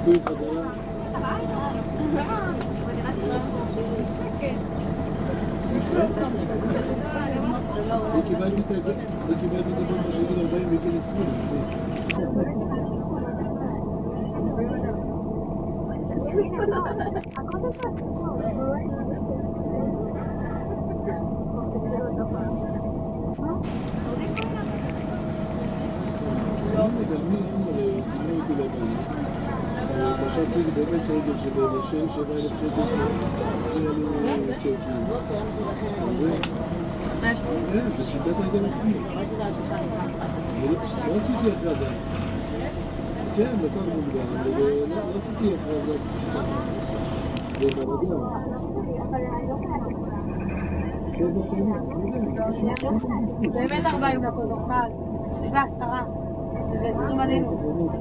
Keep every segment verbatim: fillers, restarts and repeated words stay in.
חיבור חזרה. אני קיבלתי את הגול בשביל ארבעים בגיל עשרים. חשבתי זה באמת רגל שבשם שבע אלף שקל זה עלו צ'קים. מה יש פה? כן, זה שיטת רגל עצמי. לא עשיתי הכרזה. כן, לקח מוקדם, אבל לא עשיתי הכרזה. זה ברגל. שבע שנים, באמת ארבעים דקות אוכל. שש ועשרה. ועשרים עלינו.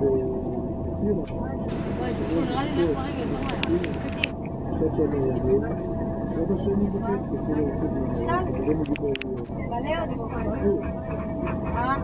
נראה לי לך ברגל, לא קצת שנה יגיד, שבע שנים וחצי, אפילו לצאת ממנו. מלא עוד בוקר. אה?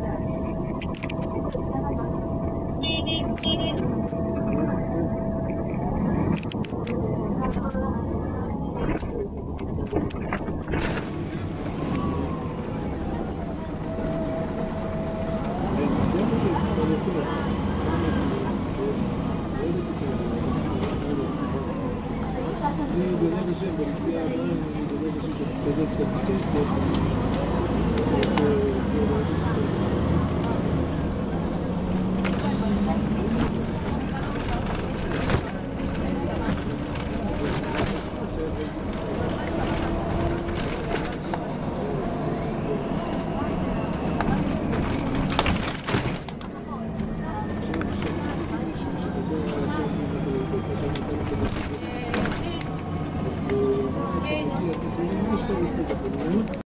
אני ברגע שם, בנסיעה הבאה, אני ברגע שם, בנסיעה קצת